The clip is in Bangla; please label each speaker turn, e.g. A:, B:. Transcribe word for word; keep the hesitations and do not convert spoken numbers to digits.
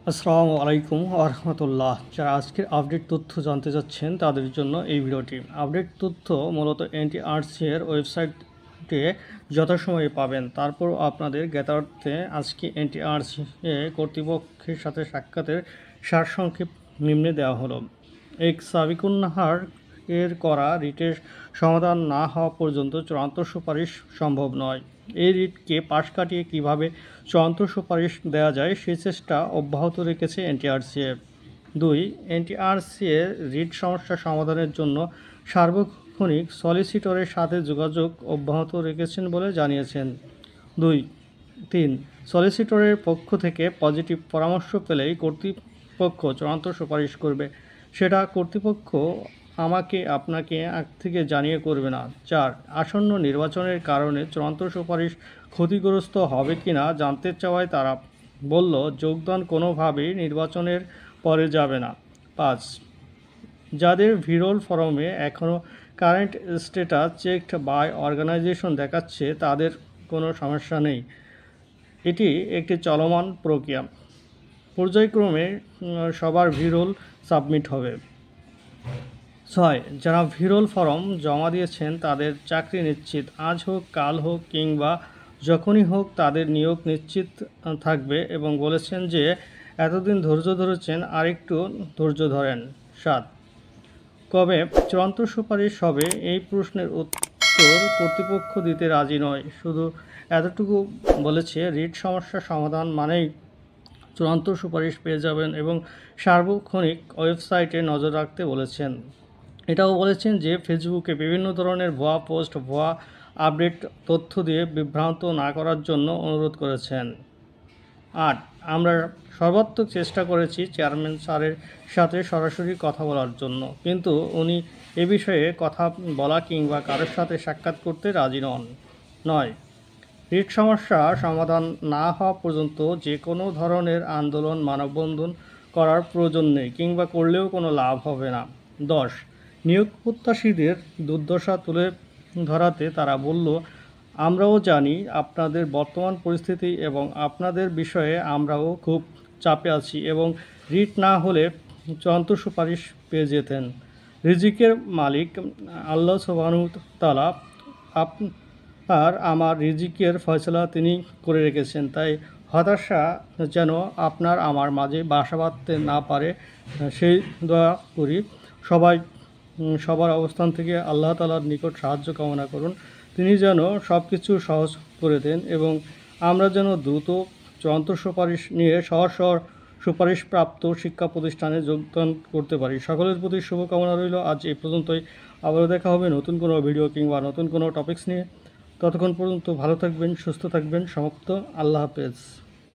A: আসসালামু আলাইকুম ওয়া রাহমাতুল্লাহ। যারা আজকের আপডেট তথ্য জানতে চাচ্ছেন তাদের জন্য এই ভিডিওটি। আপডেট তথ্য মূলত এনটিআরসি এর ওয়েবসাইটে যথাসময়ে পাবেন। তারপর আপনাদের জ্ঞাতার্থে আজকে এনটিআরসি কর্তৃপক্ষের সাথে সাক্ষাতের সারসংক্ষেপ নিম্নে দেওয়া হলো। এক সাবিকুন নাহার এর করা রিটের সমাধান না হওয়া পর্যন্ত চূড়ান্ত সুপারিশ সম্ভব নয়। এই রিটকে পাশ কাটিয়ে কীভাবে চূড়ান্ত সুপারিশ দেওয়া যায় সেই চেষ্টা অব্যাহত রেখেছে এনটিআরসি। দুই, এনটিআরসি এর রিট সমস্যা সমাধানের জন্য সার্বক্ষণিক সলিসিটরের সাথে যোগাযোগ অব্যাহত রেখেছেন বলে জানিয়েছেন। দুই তিন সলিসিটরের পক্ষ থেকে পজিটিভ পরামর্শ পেলেই কর্তৃপক্ষ চূড়ান্ত সুপারিশ করবে। সেটা কর্তৃপক্ষ আমাকে আপনাকে আগ থেকে জানিয়ে করবে না। চার, আসন্ন নির্বাচনের কারণে চূড়ান্ত সুপারিশ ক্ষতিগ্রস্ত হবে কি না জানতে চাওয়ায় তারা বলল, যোগদান কোনোভাবেই নির্বাচনের পরে যাবে না। পাঁচ, যাদের ভিরল ফরমে এখনও current status checked by organization দেখাচ্ছে তাদের কোনো সমস্যা নেই। এটি একটি চলমান প্রক্রিয়া, পর্যায়ক্রমে সবার ভিরল সাবমিট হবে। ছয়, যারা ভিরল ফর্ম জমা দিয়েছেন তাদের চাকরি নিশ্চিত। আজ হোক, কাল হোক কিংবা যখনই হোক তাদের নিয়োগ নিশ্চিত থাকবে এবং বলেছেন যে এতদিন ধৈর্য ধরেছেন, আরেকটু ধৈর্য ধরেন। সাত, কবে চূড়ান্ত সুপারিশ হবে এই প্রশ্নের উত্তর কর্তৃপক্ষ দিতে রাজি নয়, শুধু এতটুকু বলেছে রিট সমস্যা সমাধান মানেই চূড়ান্ত সুপারিশ পেয়ে যাবেন এবং সার্বক্ষণিক ওয়েবসাইটে নজর রাখতে বলেছেন। এটাও বলেছেন যে ফেসবুকে বিভিন্ন ধরনের ভুয়া পোস্ট, ভুয়া আপডেট তথ্য দিয়ে বিভ্রান্ত না করার জন্য অনুরোধ করেছেন। আট, আমরা সর্বাত্মক চেষ্টা করেছি চেয়ারম্যান স্যারের সাথে সরাসরি কথা বলার জন্য, কিন্তু উনি এ বিষয়ে কথা বলা কিংবা কারোর সাথে সাক্ষাৎ করতে রাজি নন। নয়, রিট সমস্যা সমাধান না হওয়া পর্যন্ত যে কোনো ধরনের আন্দোলন, মানববন্ধন করার প্রয়োজন নেই কিংবা করলেও কোনো লাভ হবে না। দশ, নিয়োগ প্রত্যাশীদের দুর্দশা তুলে ধরাতে তারা বলল, আমরাও জানি আপনাদের বর্তমান পরিস্থিতি এবং আপনাদের বিষয়ে আমরাও খুব চাপে আছি এবং রিট না হলে চূড়ান্ত সুপারিশ পেয়ে যেতেন। রিজিকের মালিক আল্লাহ সুবহানাহু ওয়া তাআলা, আর আমার রিজিকের ফয়সালা তিনি করে রেখেছেন, তাই হতাশা যেন আপনার আমার মাঝে বাসা বাঁধতে না পারে সেই দোয়া করি। সবাই সবার অবস্থান থেকে আল্লাহ তাআলার নিকট সাহায্য কামনা করুন, তিনি যেন সব কিছু সহজ করে দেন এবং আমরা যেন দ্রুত চূড়ান্ত সুপারিশ নিয়ে শহর শহর সুপারিশপ্রাপ্ত শিক্ষা প্রতিষ্ঠানে যোগদান করতে পারি। সকলের প্রতি শুভকামনা রইল। আজ এই পর্যন্তই, আবারও দেখা হবে নতুন কোনো ভিডিও কিংবা নতুন কোনো টপিকস নিয়ে। ততক্ষণ পর্যন্ত ভালো থাকবেন, সুস্থ থাকবেন। সমাপ্ত। আল্লাহ হাফেজ।